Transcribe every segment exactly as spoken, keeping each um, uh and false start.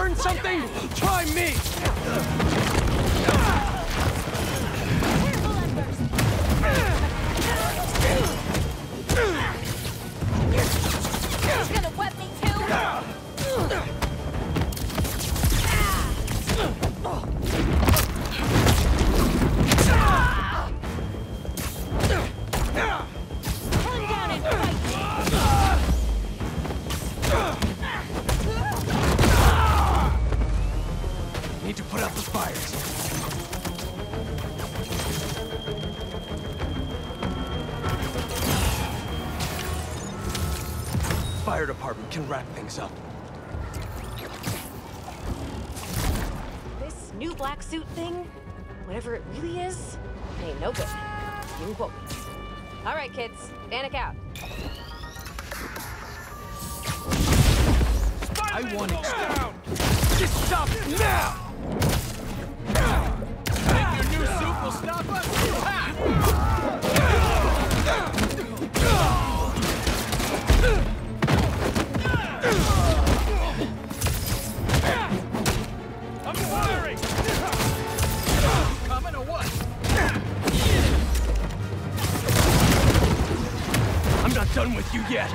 learn something? Try me! He's gonna wet me too! Turn down and fight! Need to put out the fires. Fire department can wrap things up. This new black suit thing, whatever it really is, ain't no good. You won't. All right, kids, panic out. I want it down! Just stop it now! Think your new suit will stop us? I'm firing! Coming or what? I'm not done with you yet!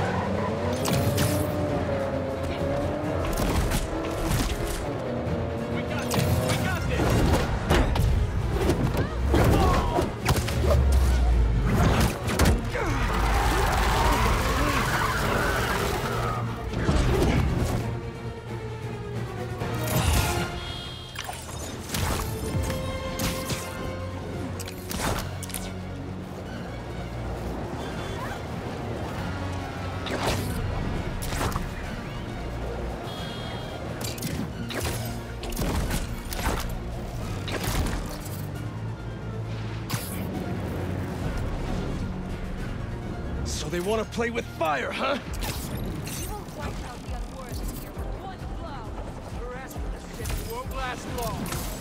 So they want to play with fire, huh? You won't wipe out the unworthy here with one blow. Your ass for this shit won't last long.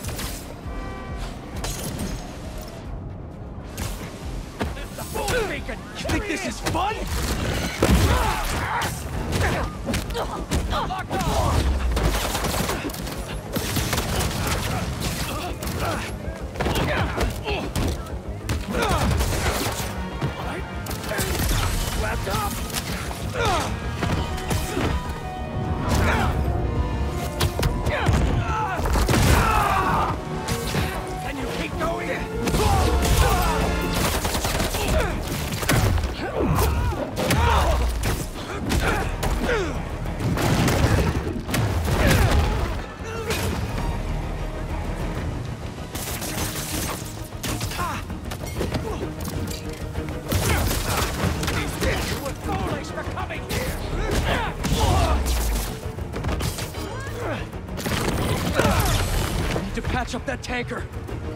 Bacon! You think this is fun? Lock on! Laptop! Can you keep going? To patch up that tanker.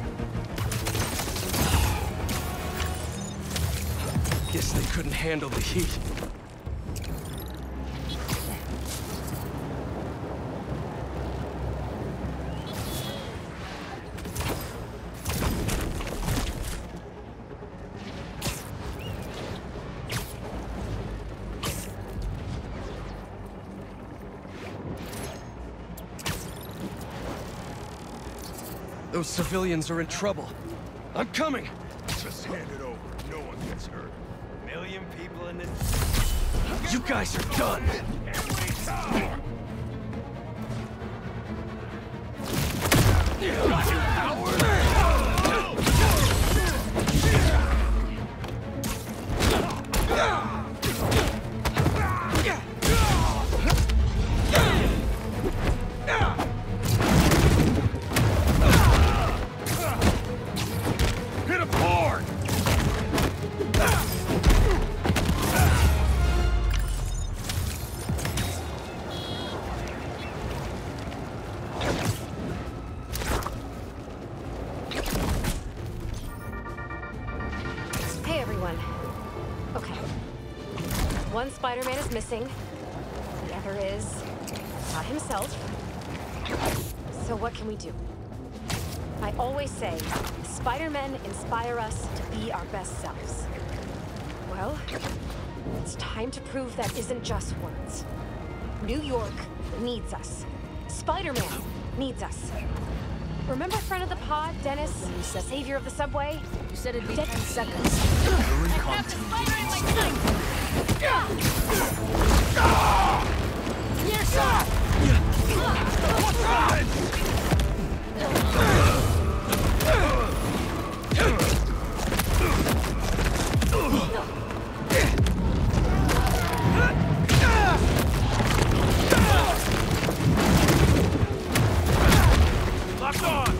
Guess they couldn't handle the heat. Those civilians are in trouble. I'm coming! Just hand it over. No one gets hurt. A million people in this... You guys are done! Can't wait time! You coward! Hit him hard! Hey, everyone. Okay. One Spider-Man is missing. The other is not himself. So what can we do? I always say, Spider-Men inspire us to be our best selves. Well, it's time to prove that isn't just words. New York needs us. Spider-Man needs us. Remember friend of the pod, Dennis? The savior of the subway? You said it'd be ten seconds. The recon Have the team spider in my sight! Near shot! Lock on!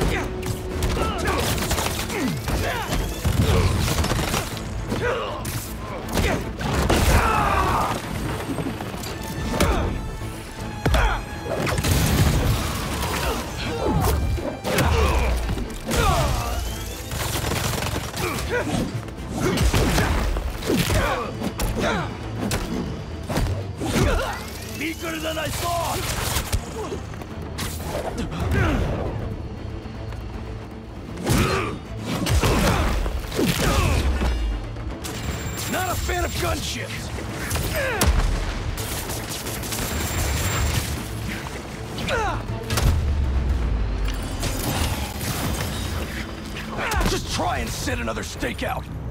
Weaker than I thought! Not a fan of gunships! Just try and set another stakeout!